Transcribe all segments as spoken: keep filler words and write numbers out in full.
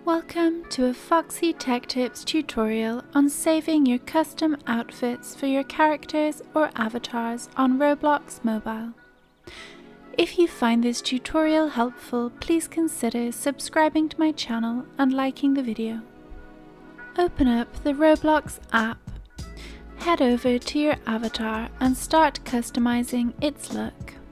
Welcome to a Foxy Tech Tips tutorial on saving your custom outfits for your characters or avatars on Roblox Mobile. If you find this tutorial helpful, please consider subscribing to my channel and liking the video. Open up the Roblox app, head over to your avatar and start customizing its look.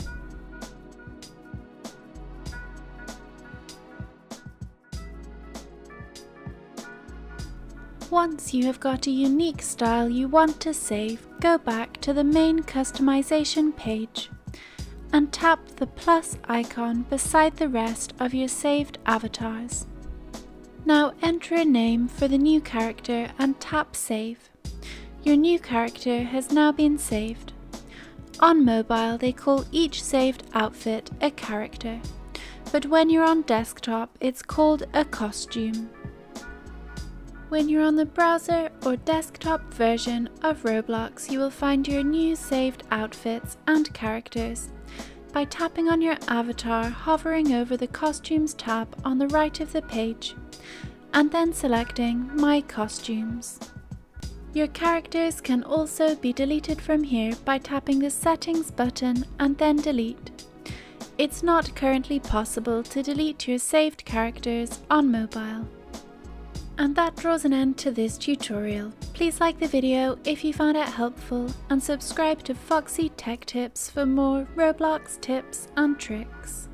Once you have got a unique style you want to save, go back to the main customization page and tap the plus icon beside the rest of your saved avatars. Now enter a name for the new character and tap save. Your new character has now been saved. On mobile they call each saved outfit a character, but when you're on desktop it's called a costume. When you're on the browser or desktop version of Roblox, you will find your new saved outfits and characters by tapping on your avatar, hovering over the Costumes tab on the right of the page, and then selecting My Costumes. Your characters can also be deleted from here by tapping the Settings button and then Delete. It's not currently possible to delete your saved characters on mobile. And that draws an end to this tutorial. Please like the video if you found it helpful and subscribe to Foxy Tech Tips for more Roblox tips and tricks.